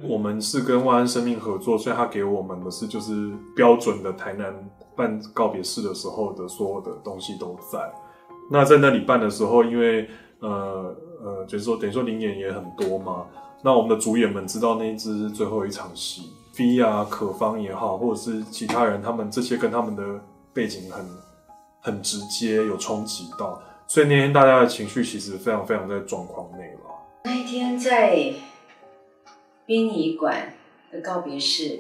我们是跟万安生命合作，所以他给我们的是就是标准的台南办告别式的时候的所有的东西都在。那在那里办的时候，因为就是说等于说灵演也很多嘛，那我们的主演们知道那一支是最后一场戏 ，V 啊、可芳也好，或者是其他人，他们这些跟他们的背景很直接，有冲击到，所以那天大家的情绪其实非常非常在状况内了。 那一天在殡仪馆的告别式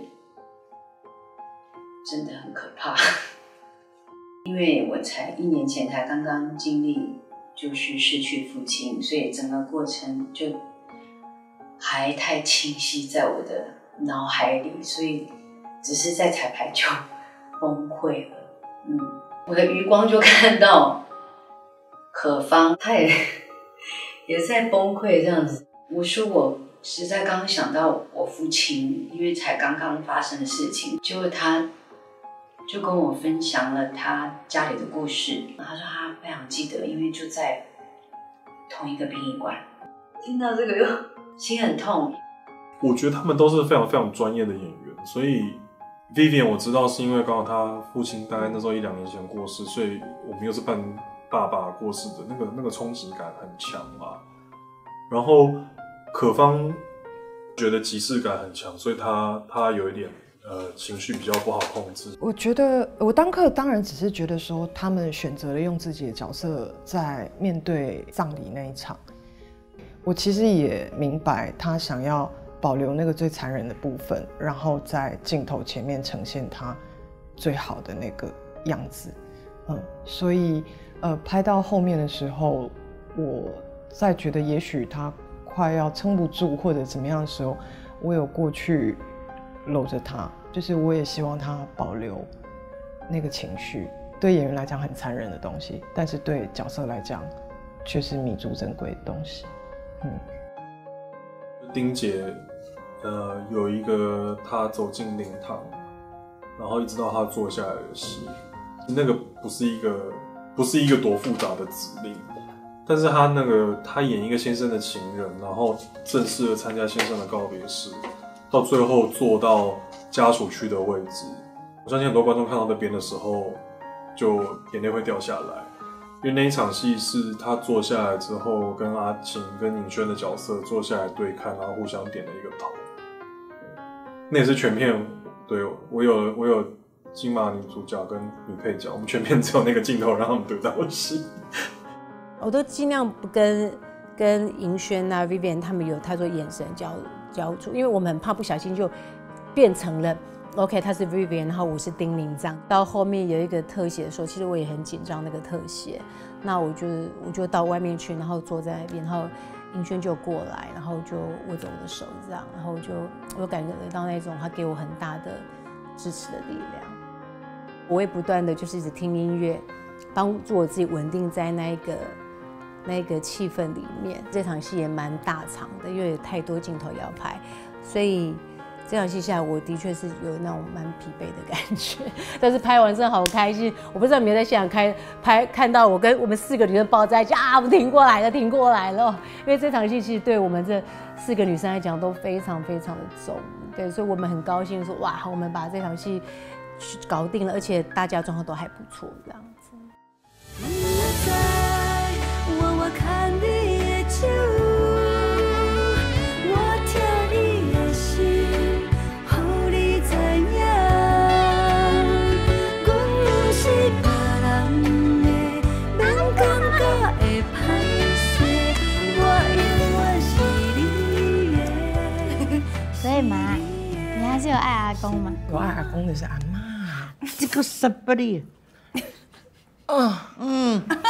真的很可怕，因为我才1年前才刚刚经历就是失去父亲，所以整个过程就还太清晰在我的脑海里，所以只是在彩排就崩溃了。我的余光就看到可芳，她也在崩溃这样子。我说我实在刚刚想到我父亲，因为才刚刚发生的事情，结果他就跟我分享了他家里的故事。他说他非常记得，因为就在同一个殡仪馆。听到这个又心很痛。 我觉得他们都是非常非常专业的演员，所以 Vivian 我知道是因为刚好他父亲大概那时候1-2年前过世，所以我们又是办爸爸过世的那个冲击感很强嘛。然后可芳觉得即视感很强，所以他有一点情绪比较不好控制。 我觉得我当课当然只是觉得说他们选择了用自己的角色在面对葬礼那一场，我其实也明白他想要保留那个最残忍的部分，然后在镜头前面呈现他最好的那个样子。所以拍到后面的时候，我在觉得也许他快要撑不住或者怎么样的时候，我有过去搂着他，就是我也希望他保留那个情绪，对演员来讲很残忍的东西，但是对角色来讲却是弥足珍贵的东西。 丁姐有一个她走进灵堂，然后一直到她坐下来的戏，那个不是一个多复杂的指令，但是她演一个先生的情人，然后正式的参加先生的告别式，到最后坐到家属区的位置，我相信很多观众看到那边的时候，就眼泪会掉下来，因为那一场戏是他坐下来之后，跟阿晴跟尹轩的角色坐下来对看，然后互相点了一个头。那也是全片，对，我有金马女主角跟女配角，我们全片只有那个镜头让他们对到戏。 我都尽量不跟尹轩啊 Vivian 他们有太多眼神交触，因为我们很怕不小心就变成了 OK 他是 Vivian， 然后我是丁玲这样。到后面有一个特写的时候，其实我也很紧张那个特写，那我就到外面去，然后坐在那边，然后尹轩就过来，然后就握着我的手这样，然后我感觉到那种他给我很大的支持的力量。我会不断的就是一直听音乐，帮助我自己稳定在那个气氛里面。这场戏也蛮大场的，因为有太多镜头要拍，所以这场戏下来，我的确是有那种蛮疲惫的感觉。但是拍完真的好开心，我不知道你们在现场看到我跟我们4个女生抱在一起啊，我们挺过来了。因为这场戏其实对我们这4个女生来讲都非常非常的重，对，所以我们很高兴说哇，我们把这场戏搞定了，而且大家状况都还不错，这样子。我看你的手，我听你的心，予你知影，阮不是别人的，免感觉会歹势，我永远是你的。 所以嘛，你还是有爱阿公吗？ 我爱阿公的是阿嬷。 这个什么哩？